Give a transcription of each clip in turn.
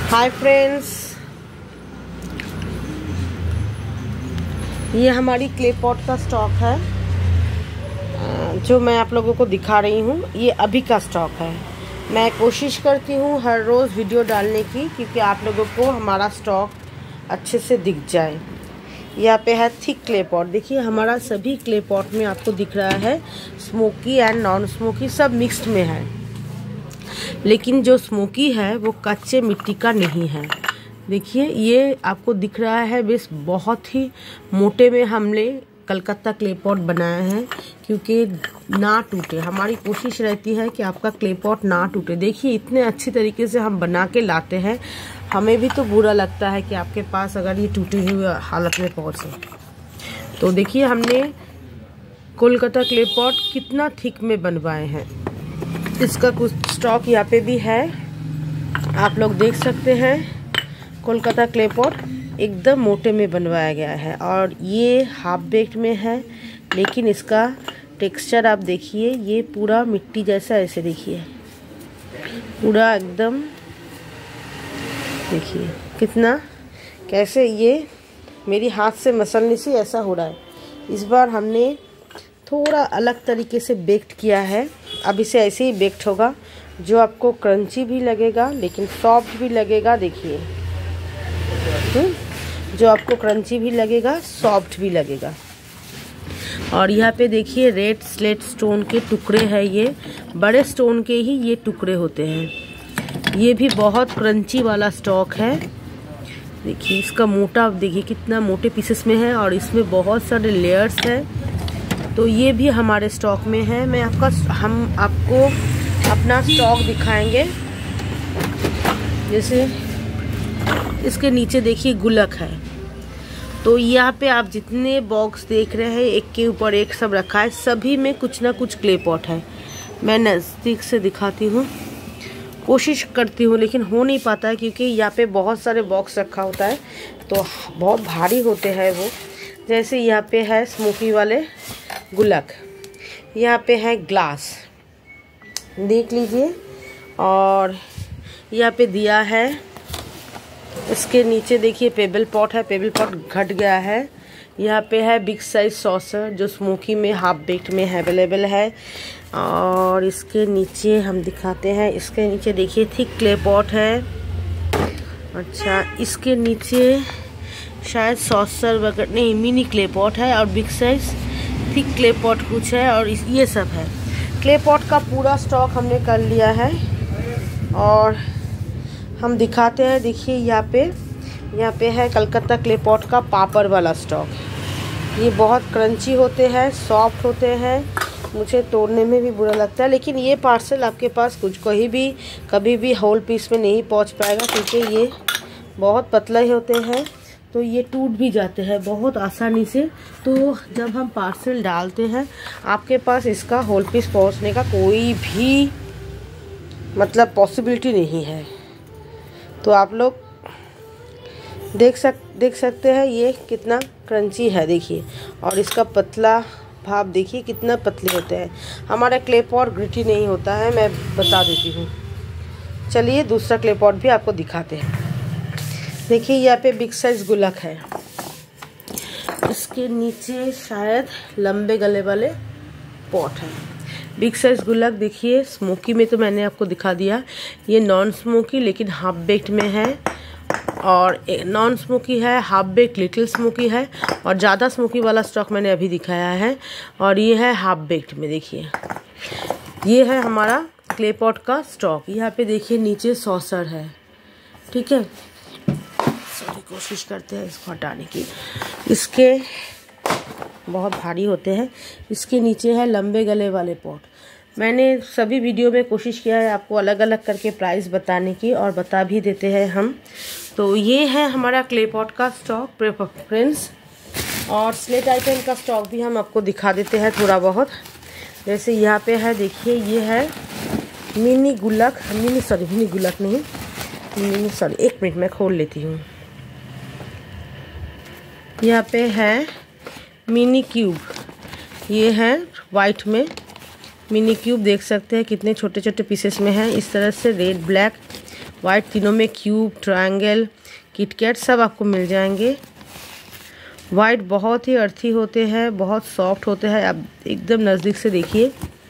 Hi friends, ये हमारी clay pot का स्टॉक है जो मैं आप लोगों को दिखा रही हूँ। ये अभी का स्टॉक है। मैं कोशिश करती हूँ हर रोज़ वीडियो डालने की, क्योंकि आप लोगों को हमारा स्टॉक अच्छे से दिख जाए। यहाँ पे है थिक क्ले पॉट। देखिए हमारा सभी क्ले पॉट में आपको दिख रहा है स्मोकी एंड नॉन स्मोकी सब मिक्स्ड में है, लेकिन जो स्मोकी है वो कच्चे मिट्टी का नहीं है। देखिए ये आपको दिख रहा है बेस बहुत ही मोटे में हमने कलकत्ता क्ले पॉट बनाया है, क्योंकि ना टूटे। हमारी कोशिश रहती है कि आपका क्ले पॉट ना टूटे। देखिए इतने अच्छी तरीके से हम बना के लाते हैं, हमें भी तो बुरा लगता है कि आपके पास अगर ये टूटी हुई हालत में पहुंचे। तो देखिए हमने कोलकाता क्ले पॉट कितना थिक में बनवाए हैं। इसका कुछ स्टॉक यहाँ पे भी है, आप लोग देख सकते हैं। कोलकाता क्ले पॉट एकदम मोटे में बनवाया गया है और ये हाफ बेक्ड में है, लेकिन इसका टेक्सचर आप देखिए, ये पूरा मिट्टी जैसा। ऐसे देखिए पूरा एकदम, देखिए कितना कैसे ये मेरी हाथ से मसलने से ऐसा हो रहा है। इस बार हमने थोड़ा अलग तरीके से बेक्ड किया है। अब इसे ऐसे ही बेक्ड होगा जो आपको क्रंची भी लगेगा लेकिन सॉफ्ट भी लगेगा। देखिए जो आपको क्रंची भी लगेगा, सॉफ्ट भी लगेगा। और यहाँ पे देखिए रेड स्लेट स्टोन के टुकड़े हैं। ये बड़े स्टोन के ही ये टुकड़े होते हैं। ये भी बहुत क्रंची वाला स्टॉक है। देखिए इसका मोटा, देखिए कितना मोटे पीसेस में है और इसमें बहुत सारे लेयर्स हैं। तो ये भी हमारे स्टॉक में है। हम आपको अपना स्टॉक दिखाएंगे। जैसे इसके नीचे देखिए गुलक है। तो यहाँ पे आप जितने बॉक्स देख रहे हैं एक के ऊपर एक सब रखा है, सभी में कुछ ना कुछ क्ले पॉट है। मैं नज़दीक से दिखाती हूँ, कोशिश करती हूँ, लेकिन हो नहीं पाता है क्योंकि यहाँ पे बहुत सारे बॉक्स रखा होता है तो बहुत भारी होते हैं वो। जैसे यहाँ पे है स्मोकी वाले गुलक, यहाँ पे है ग्लास, देख लीजिए। और यहाँ पे दिया है। इसके नीचे देखिए पेबल पॉट है, पेबल पॉट घट गया है। यहाँ पे है बिग साइज सॉसर जो स्मोकी में हाफ बेक्ड में अवेलेबल है। और इसके नीचे हम दिखाते हैं, इसके नीचे देखिए थिक क्ले पॉट है। अच्छा, इसके नीचे शायद सॉसर वगैरह नहीं, मिनी क्ले पॉट है और big size thick clay pot कुछ है। और ये सब है। क्ले पॉट का पूरा स्टॉक हमने कर लिया है और हम दिखाते हैं। देखिए यहाँ पे है कलकत्ता क्ले पॉट का पापड़ वाला स्टॉक। ये बहुत क्रंची होते हैं, सॉफ्ट होते हैं, मुझे तोड़ने में भी बुरा लगता है। लेकिन ये पार्सल आपके पास कभी भी होल पीस में नहीं पहुँच पाएगा, क्योंकि ये बहुत पतला ही होते हैं, तो ये टूट भी जाते हैं बहुत आसानी से। तो जब हम पार्सल डालते हैं आपके पास इसका होल पीस पहुंचने का कोई भी मतलब पॉसिबिलिटी नहीं है। तो आप लोग देख सकते हैं ये कितना क्रंची है, देखिए। और इसका पतला भाप देखिए कितना पतले होते हैं। हमारा क्ले पॉट ग्रिटी नहीं होता है, मैं बता देती हूँ। चलिए दूसरा क्ले पॉट भी आपको दिखाते हैं। देखिए यहाँ पे बिग साइज गुलक है। इसके नीचे शायद लंबे गले वाले पॉट है। बिग साइज गुलक देखिए, स्मोकी में तो मैंने आपको दिखा दिया। ये नॉन स्मोकी लेकिन हाफ बेक्ड में है, और नॉन स्मोकी है, हाफ बेक्ड लिटिल स्मोकी है, और ज़्यादा स्मोकी वाला स्टॉक मैंने अभी दिखाया है। और ये है हाफ बेक्ड में। देखिए ये है हमारा क्ले पॉट का स्टॉक। यहाँ पे देखिए नीचे सॉसर है, ठीक है। कोशिश करते हैं इसको हटाने की। इसके बहुत भारी होते हैं। इसके नीचे है लंबे गले वाले पॉट। मैंने सभी वीडियो में कोशिश किया है आपको अलग अलग करके प्राइस बताने की, और बता भी देते हैं हम। तो ये है हमारा क्ले पॉट का स्टॉक प्रेफरेंस। और स्लेट आइटम का स्टॉक भी हम आपको दिखा देते हैं थोड़ा बहुत। जैसे यहाँ पे है, देखिए ये है मिनी गुलक, मिनी गुलक नहीं, एक मिनट में खोल लेती हूँ। यहाँ पे है मिनी क्यूब, ये है वाइट में मिनी क्यूब, देख सकते हैं कितने छोटे छोटे पीसेस में है। इस तरह से रेड ब्लैक वाइट तीनों में क्यूब, ट्रायंगल, किटकैट सब आपको मिल जाएंगे। वाइट बहुत ही अर्थी होते हैं, बहुत सॉफ्ट होते हैं। आप एकदम नज़दीक से देखिए।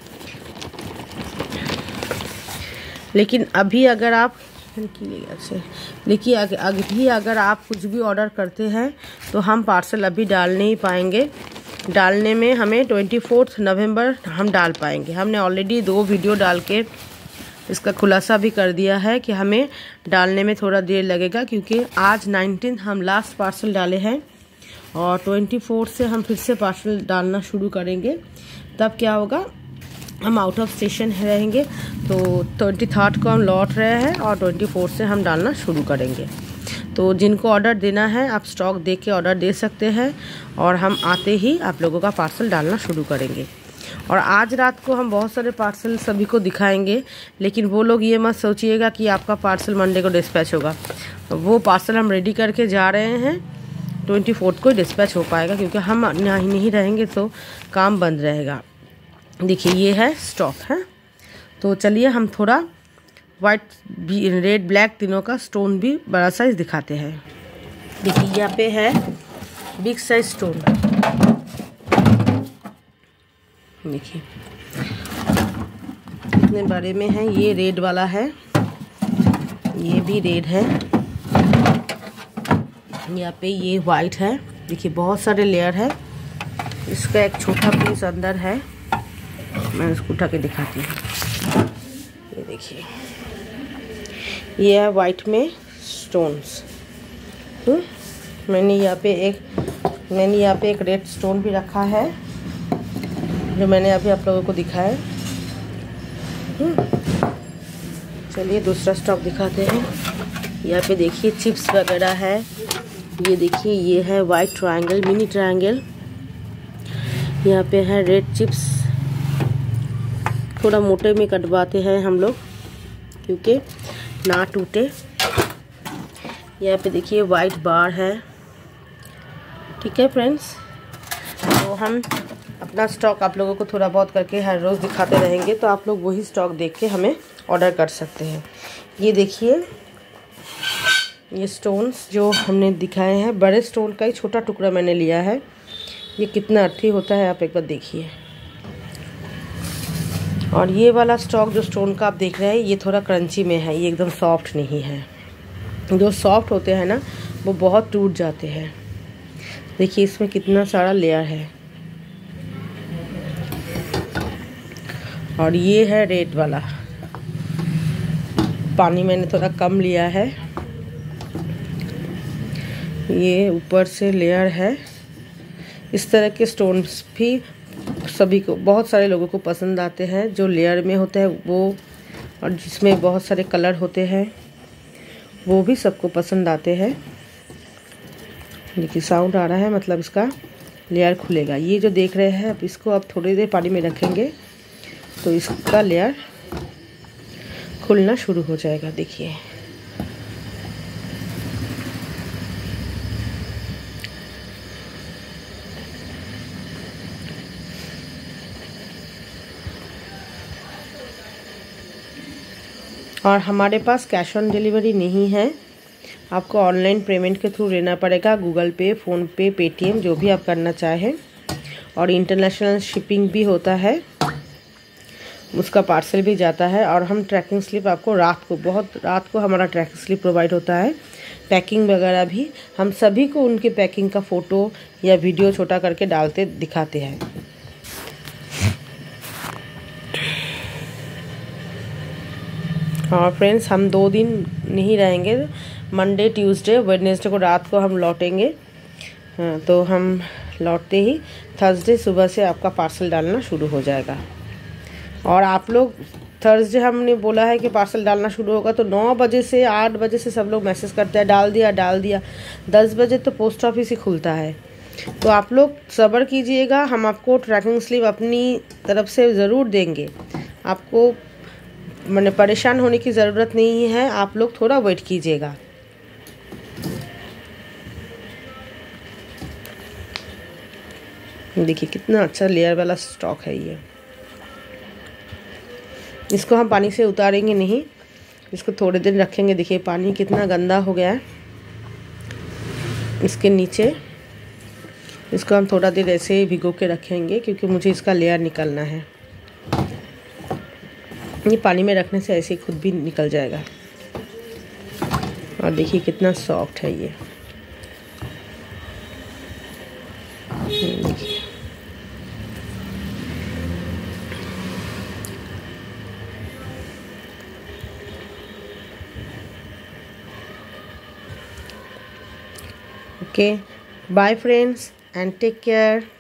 लेकिन अभी अगर आप देखिए, अभी अगर आप कुछ भी ऑर्डर करते हैं तो हम पार्सल अभी डाल नहीं पाएंगे। डालने में हमें 24 नवंबर हम डाल पाएंगे। हमने ऑलरेडी 2 वीडियो डाल के इसका खुलासा भी कर दिया है कि हमें डालने में थोड़ा देर लगेगा, क्योंकि आज 19 हम लास्ट पार्सल डाले हैं और 24 से हम फिर से पार्सल डालना शुरू करेंगे। तब क्या होगा, हम आउट ऑफ स्टेशन रहेंगे, तो 23 को हम लौट रहे हैं और 24 से हम डालना शुरू करेंगे। तो जिनको ऑर्डर देना है आप स्टॉक देख के ऑर्डर दे सकते हैं और हम आते ही आप लोगों का पार्सल डालना शुरू करेंगे। और आज रात को हम बहुत सारे पार्सल सभी को दिखाएंगे, लेकिन वो लोग ये मत सोचिएगा कि आपका पार्सल मंडे को डिस्पैच होगा। वो पार्सल हम रेडी करके जा रहे हैं, 24 को डिस्पैच हो पाएगा, क्योंकि हम नहीं रहेंगे तो काम बंद रहेगा। देखिए ये है स्टॉक है। तो चलिए हम थोड़ा वाइट, रेड, ब्लैक तीनों का स्टोन भी बड़ा साइज दिखाते हैं। देखिए यहाँ पे है बिग साइज स्टोन। देखिए कितने बड़े में है। ये रेड वाला है, ये भी रेड है। यहाँ पे ये वाइट है। देखिए बहुत सारे लेयर है। इसका एक छोटा पीस अंदर है, मैं इसको उठा के दिखाती हूँ। ये देखिए, ये है वाइट में स्टोन्स। मैंने यहाँ पे एक रेड स्टोन भी रखा है, जो मैंने अभी आप लोगों को दिखाया। चलिए दूसरा स्टॉक दिखाते हैं। यहाँ पे देखिए चिप्स वगैरह है। ये देखिए, ये है वाइट ट्रायंगल, मिनी ट्रायंगल। यहाँ पे है रेड चिप्स। थोड़ा मोटे में कटवाते हैं हम लोग, क्योंकि ना टूटे। यहाँ पे देखिए वाइट बार है। ठीक है फ्रेंड्स, तो हम अपना स्टॉक आप लोगों को थोड़ा बहुत करके हर रोज़ दिखाते रहेंगे, तो आप लोग वही स्टॉक देख के हमें ऑर्डर कर सकते हैं। ये देखिए, ये स्टोन्स जो हमने दिखाए हैं, बड़े स्टोन का ही छोटा टुकड़ा मैंने लिया है। ये कितना अर्थी होता है आप एक बार देखिए। और ये वाला स्टॉक जो स्टोन का आप देख रहे हैं, ये थोड़ा क्रंची में है, ये एकदम सॉफ्ट नहीं है। जो सॉफ्ट होते हैं ना, वो बहुत टूट जाते हैं। देखिए इसमें कितना सारा लेयर है। और ये है रेड वाला। पानी मैंने थोड़ा कम लिया है। ये ऊपर से लेयर है। इस तरह के स्टोन्स भी सभी को, बहुत सारे लोगों को पसंद आते हैं, जो लेयर में होते हैं वो, और जिसमें बहुत सारे कलर होते हैं वो भी सबको पसंद आते हैं। देखिए साउंड आ रहा है, मतलब इसका लेयर खुलेगा। ये जो देख रहे हैं, अब इसको आप थोड़ी देर पानी में रखेंगे तो इसका लेयर खुलना शुरू हो जाएगा। देखिए और हमारे पास कैश ऑन डिलीवरी नहीं है, आपको ऑनलाइन पेमेंट के थ्रू लेना पड़ेगा। गूगल पे, फ़ोन पे, पेटीएम, जो भी आप करना चाहें। और इंटरनेशनल शिपिंग भी होता है, उसका पार्सल भी जाता है। और हम ट्रैकिंग स्लिप आपको बहुत रात को हमारा ट्रैकिंग स्लिप प्रोवाइड होता है। पैकिंग वगैरह भी हम सभी को उनके पैकिंग का फ़ोटो या वीडियो छोटा करके डालते दिखाते हैं। और फ्रेंड्स, हम 2 दिन नहीं रहेंगे, मंडे, ट्यूसडे, वेडनेसडे को रात को हम लौटेंगे। तो हम लौटते ही थर्सडे सुबह से आपका पार्सल डालना शुरू हो जाएगा। और आप लोग थर्सडे हमने बोला है कि पार्सल डालना शुरू होगा, तो 9 बजे से 8 बजे से सब लोग मैसेज करते हैं, डाल दिया डाल दिया। 10 बजे तो पोस्ट ऑफिस ही खुलता है। तो आप लोग सब्र कीजिएगा, हम आपको ट्रैकिंग स्लिप अपनी तरफ से ज़रूर देंगे। आपको मैंने परेशान होने की ज़रूरत नहीं है, आप लोग थोड़ा वेट कीजिएगा। देखिए कितना अच्छा लेयर वाला स्टॉक है ये। इसको हम पानी से उतारेंगे नहीं, इसको थोड़े दिन रखेंगे। देखिए पानी कितना गंदा हो गया है इसके नीचे। इसको हम थोड़ा देर ऐसे ही भिगो के रखेंगे क्योंकि मुझे इसका लेयर निकालना है। ये पानी में रखने से ऐसे ही खुद भी निकल जाएगा। और देखिए कितना सॉफ्ट है ये। देखिए okay, bye friends and take care.